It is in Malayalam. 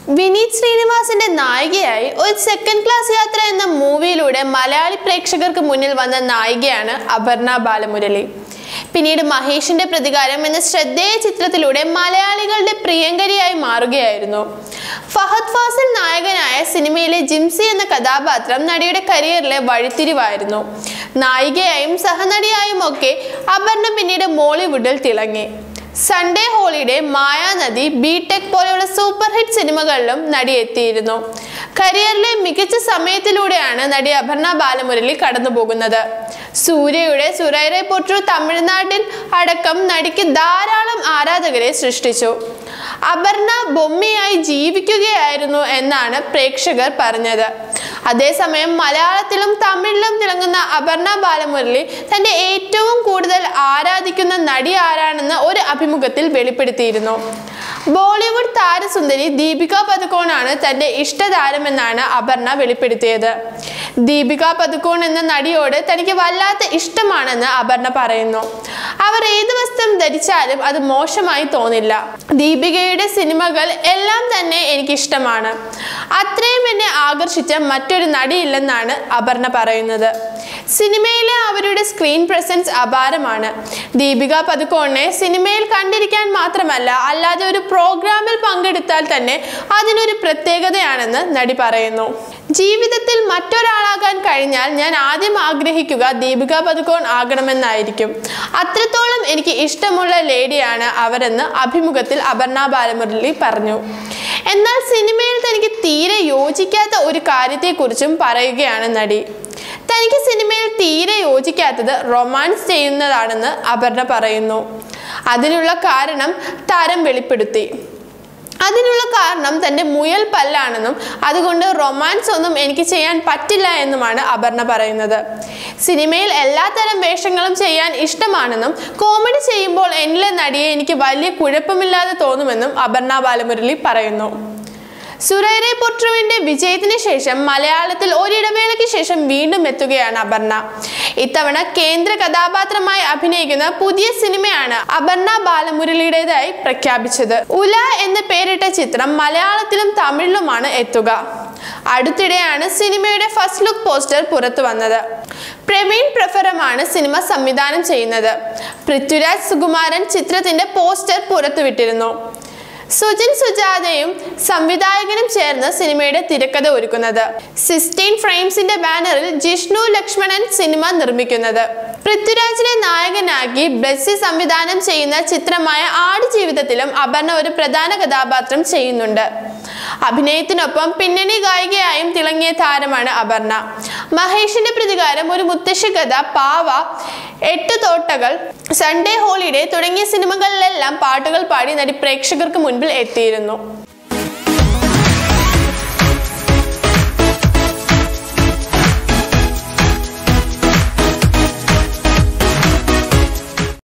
വിനീത് ശ്രീനിവാസന്റെ നായികയായി ഒരു സെക്കൻഡ് ക്ലാസ് യാത്ര എന്ന മൂവിയിലൂടെ മലയാളി പ്രേക്ഷകർക്ക് മുന്നിൽ വന്ന നായികയാണ് അപർണ ബാലമുരളി. പിന്നീട് മഹേഷിന്റെ പ്രതികാരം എന്ന ശ്രദ്ധേയ ചിത്രത്തിലൂടെ മലയാളികളുടെ പ്രിയങ്കരിയായി മാറുകയായിരുന്നു. ഫഹദ് ഫാസിൽ നായകനായ സിനിമയിലെ ജിംസി എന്ന കഥാപാത്രം നടിയുടെ കരിയറിലെ വഴിത്തിരിവായിരുന്നു. നായികയായും സഹനടിയായും ഒക്കെ അപർണ പിന്നീട് മോളിവുഡിൽ തിളങ്ങി. സൺഡേ ഹോളിഡേ, മായാനദി, ബി-ടെക് പോലെയുള്ള സൂപ്പർ ഹിറ്റ് സിനിമകളിലും നടി എത്തിയിരുന്നു. കരിയറിലെ മികച്ച സമയത്തിലൂടെയാണ് നടി അപർണ ബാലമുരളി കടന്നുപോകുന്നത്. സൂര്യയുടെ സുരൈറെ പൊട്ടു തമിഴ്നാട്ടിൽ അടക്കം നടിക്ക് ധാരാളം ആരാധകരെ സൃഷ്ടിച്ചു. അപർണ ബൊമ്മയായി ജീവിക്കുകയായിരുന്നു എന്നാണ് പ്രേക്ഷകർ പറഞ്ഞത്. അതേസമയം മലയാളത്തിലും തമിഴിലും തിളങ്ങുന്ന അപർണ ബാലമുരളി തന്റെ ഏറ്റവും കൂടുതൽ ആരാധിക്കുന്ന നടി ആരാണെന്ന് ഒരു അഭിമുഖത്തിൽ വെളിപ്പെടുത്തിയിരുന്നു. ബോളിവുഡ് താരസുന്ദരി ദീപിക പദുക്കോണാണ് തന്റെ ഇഷ്ടതാരമെന്നാണ് അപർണ വെളിപ്പെടുത്തിയത്. ദീപിക പദുക്കോൺ എന്ന നടിയോട് തനിക്ക് വല്ലാത്ത ഇഷ്ടമാണെന്ന് അപർണ പറയുന്നു. അവർ ഏത് വസ്ത്രം ധരിച്ചാലും അത് മോശമായി തോന്നില്ല. ദീപികയുടെ സിനിമകൾ എല്ലാം തന്നെ എനിക്കിഷ്ടമാണ്. അത്രയും എന്നെ ആകർഷിച്ച മറ്റൊരു നടിയില്ലെന്നാണ് അപർണ പറയുന്നത്. സിനിമയിലെ അവരുടെ സ്ക്രീൻ പ്രസൻസ് അപാരമാണ്. ദീപിക പദുക്കോണിനെ സിനിമയിൽ കണ്ടിരിക്കാൻ മാത്രമല്ല, അല്ലാതെ ഒരു പ്രോഗ്രാമിൽ പങ്കെടുത്താൽ തന്നെ അതിനൊരു പ്രത്യേകതയാണെന്ന് നടി പറയുന്നു. ജീവിതത്തിൽ മറ്റൊരാളാകാൻ കഴിഞ്ഞാൽ ഞാൻ ആദ്യം ആഗ്രഹിക്കുക ദീപിക പദുക്കോൺ ആകണമെന്നായിരിക്കും. അത്രത്തോളം എനിക്ക് ഇഷ്ടമുള്ള ലേഡിയാണ് അവരെന്ന് അഭിമുഖത്തിൽ അപർണ ബാലമുരളി പറഞ്ഞു. എന്നാൽ സിനിമയിൽ തനിക്ക് തീരെ യോജിക്കാത്ത ഒരു കാര്യത്തെക്കുറിച്ചും പറയുകയാണ് നടി. തനിക്ക് സിനിമയിൽ തീരെ യോജിക്കാത്തത് റൊമാൻസ് ചെയ്യുന്നതാണെന്ന് അപർണ പറയുന്നു. അതിനുള്ള കാരണം താരം വെളിപ്പെടുത്തി. അതിനുള്ള കാരണം തൻ്റെ മുയൽ പല്ലാണെന്നും അതുകൊണ്ട് റൊമാൻസ് ഒന്നും എനിക്ക് ചെയ്യാൻ പറ്റില്ല എന്നുമാണ് അപർണ പറയുന്നത്. സിനിമയിൽ എല്ലാത്തരം വേഷങ്ങളും ചെയ്യാൻ ഇഷ്ടമാണെന്നും കോമഡി ചെയ്യുമ്പോൾ എന്നിലെ നടിയെ എനിക്ക് വലിയ കുഴപ്പമില്ലാതെ തോന്നുമെന്നും അപർണ ബാലമുരളി പറയുന്നു. സുരൈറെ പൊട്ടുവിന്റെ വിജയത്തിന് ശേഷം മലയാളത്തിൽ ഒരിടവേളയ്ക്ക് ശേഷം വീണ്ടും എത്തുകയാണ് അപർണ. ഇത്തവണ കേന്ദ്ര കഥാപാത്രമായി അഭിനയിക്കുന്ന പുതിയ സിനിമയാണ് അപർണ ബാലമുരളിയുടേതായി പ്രഖ്യാപിച്ചത്. ഉല എന്ന് പേരിട്ട ചിത്രം മലയാളത്തിലും തമിഴിലുമാണ് എത്തുക. അടുത്തിടെയാണ് സിനിമയുടെ ഫസ്റ്റ് ലുക്ക് പോസ്റ്റർ പുറത്തു വന്നത്. പ്രവീൺ പ്രഫറമാണ് സിനിമ സംവിധാനം ചെയ്യുന്നത്. പൃഥ്വിരാജ് സുകുമാരൻ ചിത്രത്തിന്റെ പോസ്റ്റർ പുറത്തുവിട്ടിരുന്നു. സുജിൻ സുജാതയും സംവിധായകനും ചേർന്ന് സിനിമയുടെ തിരക്കഥ ഒരുക്കുന്നത്. 16 ഫ്രെയിംസിന്റെ ബാനറിൽ ജിഷ്ണു ലക്ഷ്മണൻ സിനിമ നിർമ്മിക്കുന്നത്. പൃഥ്വിരാജിനെ നായകനാക്കി ബ്ലെസ്സി സംവിധാനം ചെയ്യുന്ന ചിത്രമായ ആടുജീവിതത്തിലും അപർണ ഒരു പ്രധാന കഥാപാത്രം ചെയ്യുന്നുണ്ട്. അഭിനയത്തിനൊപ്പം പിന്നണി ഗായികയായും തിളങ്ങിയ താരമാണ് അപർണ. മഹേഷിന്റെ പ്രതികാരം, ഒരു മുത്തശ്ശി കഥ, പാവ, 8 തോട്ടകൾ, സൺഡേ ഹോളിഡേ തുടങ്ങിയ സിനിമകളിലെല്ലാം പാട്ടുകൾ പാടി നടി പ്രേക്ഷകർക്ക് മുൻപിൽ എത്തിയിരുന്നു.